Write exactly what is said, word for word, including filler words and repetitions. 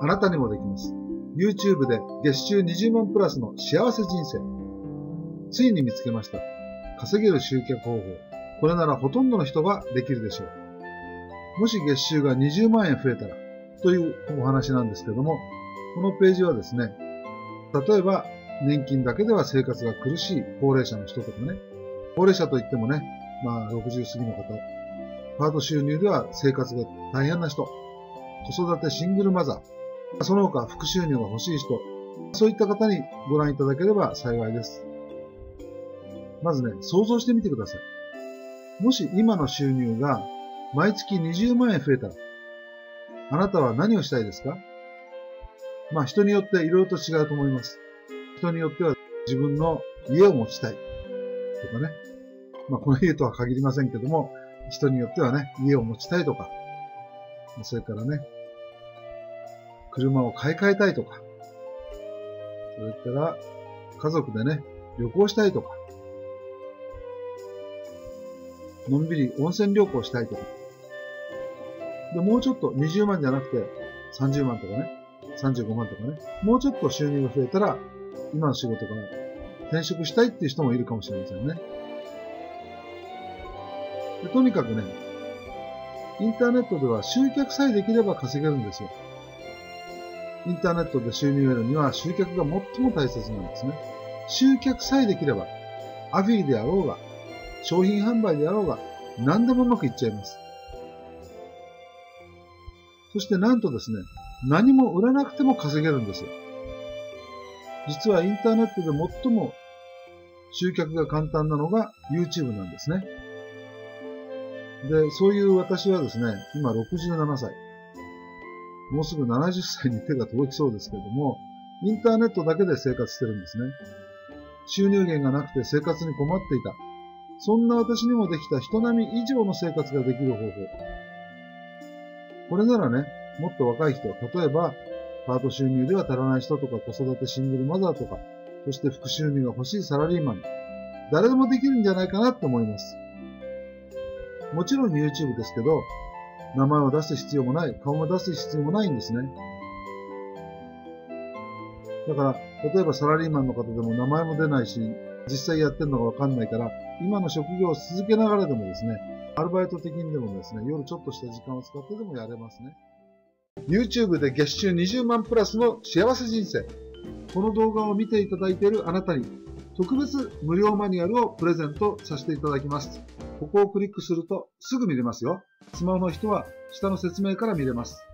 なたにもできます。YouTube で月収にじゅうまんプラスの幸せ人生。ついに見つけました。稼げる集客方法。これならほとんどの人ができるでしょう。もし月収がにじゅうまんえん増えたらというお話なんですけども、このページはですね、例えば年金だけでは生活が苦しい高齢者の人とかね、高齢者といってもね、まあろくじゅう過ぎの方、パート収入では生活が大変な人、子育てシングルマザー、その他副収入が欲しい人、そういった方にご覧いただければ幸いです。まずね、想像してみてください。もし今の収入が毎月にじゅうまんえん増えたら、あなたは何をしたいですか？まあ人によっていろいろと違うと思います。人によっては自分の家を持ちたいとかね。まあこの家とは限りませんけども、人によってはね、家を持ちたいとか、それからね、車を買い替えたいとか、それから家族でね、旅行したいとか、のんびり温泉旅行したいとか。で、もうちょっとにじゅうまんじゃなくてさんじゅうまんとかね、さんじゅうごまんとかね、もうちょっと収入が増えたら、今の仕事から転職したいっていう人もいるかもしれませんね。でとにかくね、インターネットでは集客さえできれば稼げるんですよ。インターネットで収入を得るには集客が最も大切なんですね。集客さえできれば、アフィリであろうが、商品販売であろうが、何でもうまくいっちゃいます。そしてなんとですね、何も売らなくても稼げるんですよ。実はインターネットで最も集客が簡単なのが YouTube なんですね。で、そういう私はですね、今ろくじゅうななさい。もうすぐななじゅっさいに手が届きそうですけれども、インターネットだけで生活してるんですね。収入源がなくて生活に困っていた。そんな私にもできた人並み以上の生活ができる方法。これならね、もっと若い人、例えば、パート収入では足らない人とか子育てシングルマザーとか、そして副収入が欲しいサラリーマン、誰でもできるんじゃないかなと思います。もちろん YouTube ですけど、名前を出す必要もない、顔も出す必要もないんですね。だから、例えばサラリーマンの方でも名前も出ないし、実際やってるのがわかんないから、今の職業を続けながらでもですね、アルバイト的にでもですね、夜ちょっとした時間を使ってでもやれますね。YouTube で月収にじゅうまんプラスの幸せ人生。この動画を見ていただいているあなたに、特別無料マニュアルをプレゼントさせていただきます。ここをクリックするとすぐ見れますよ。スマホの人は下の説明から見れます。